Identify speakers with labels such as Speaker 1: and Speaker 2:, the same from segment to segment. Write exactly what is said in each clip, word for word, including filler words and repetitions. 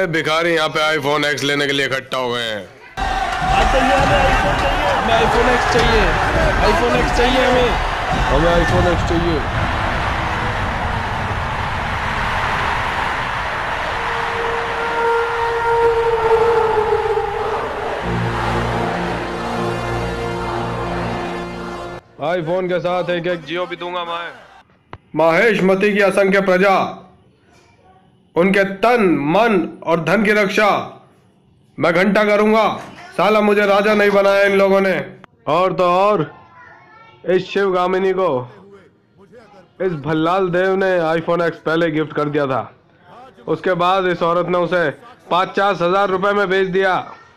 Speaker 1: सारे भिखारी यहाँ पे आईफोन एक्स लेने के लिए इकट्ठा हो गए हैं।
Speaker 2: हमें आईफोन एक्स चाहिए, आईफोन एक्स चाहिए, हमें हमें आईफोन एक्स चाहिए। आईफोन के साथ एक एक जियो भी दूंगा मैं।
Speaker 1: महेश मती की असंख्य प्रजा, उनके तन मन और धन की रक्षा मैं घंटा करूंगा। साला मुझे राजा नहीं बनाया इन लोगों ने।
Speaker 2: और तो और इस शिवगामिनी को इस भल्लाल देव ने आईफोन एक्स पहले गिफ्ट कर दिया था। उसके बाद इस औरत ने उसे पचास हजार रुपए में बेच दिया।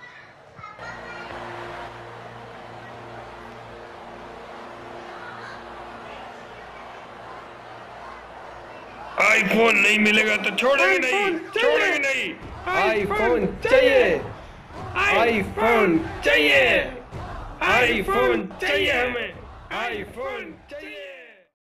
Speaker 1: आईफोन नहीं मिलेगा तो छोड़ेंगे नहीं, छोड़ेंगे नहीं।
Speaker 2: आईफोन चाहिए, आईफोन चाहिए, आईफोन चाहिए, हमें आईफोन चाहिए।